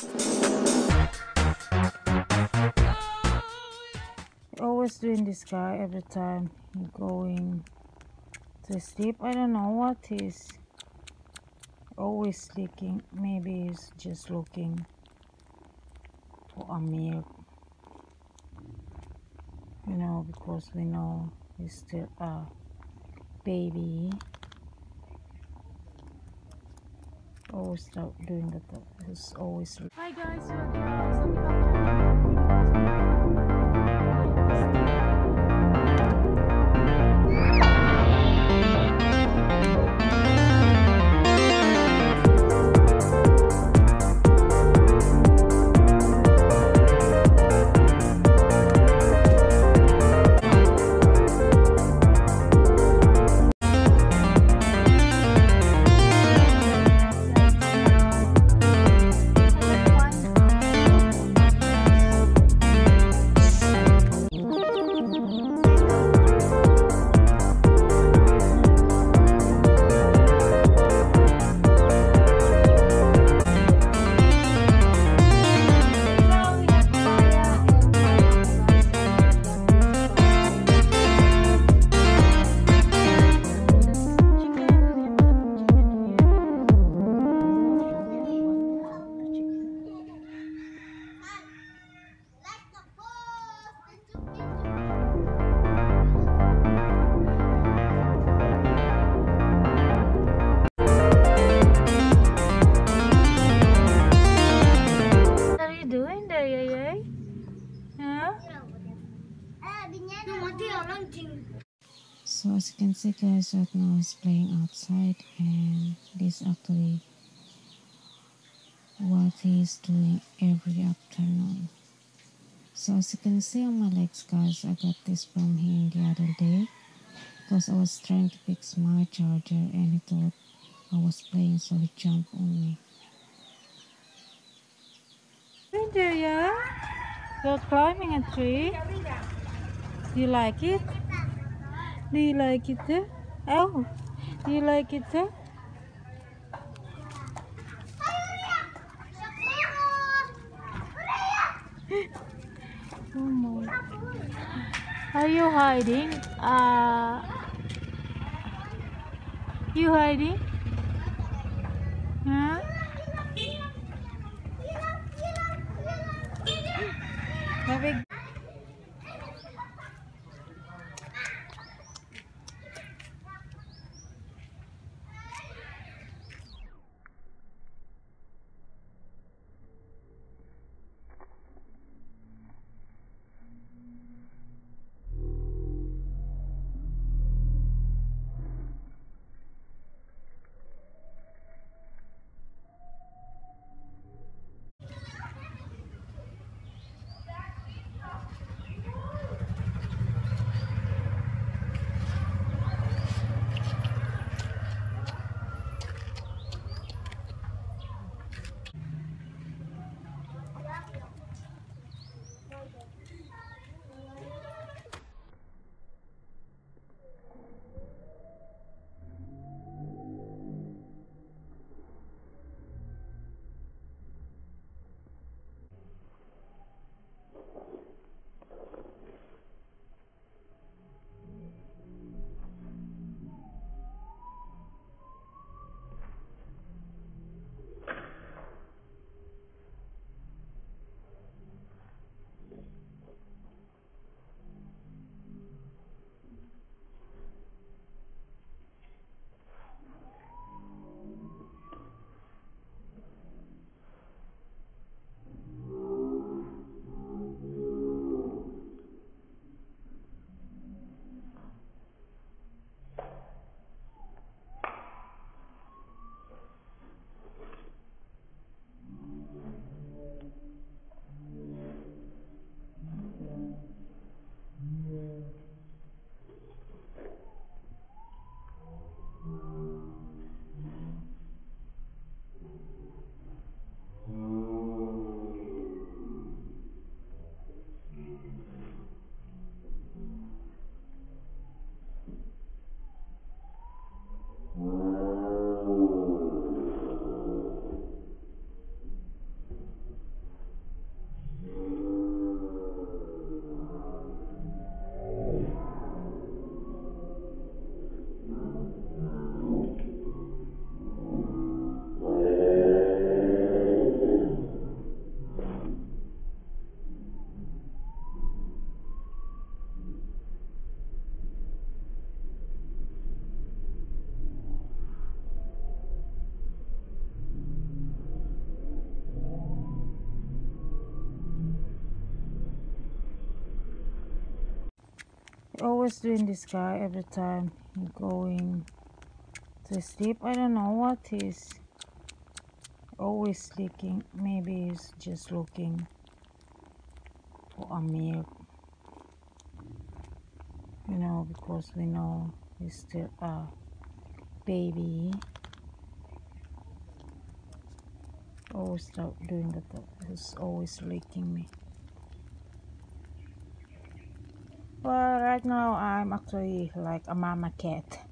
Always doing this guy every time he going to sleep. I don't know what he's always leaking. Maybe he's just looking for a milk, you know, because we know he's still a baby. Always start doing that. He's always. Hi guys, so as you can see guys, right now he's playing outside, and this actually what he's doing every afternoon. So as you can see on my legs guys, I got this from him the other day because I was trying to fix my charger and he thought I was playing, so he jumped on me. In there, yeah? You're climbing a tree? Do you like it? Do you like it? Oh, do you like it? Oh my. Are you hiding? You hiding? Huh? Have always doing this guy every time he going to sleep. I don't know what he's always licking. Maybe he's just looking for a milk, you know, because we know he's still a baby. Always start doing that. He's always licking me. Well, right now I'm actually like a mama cat.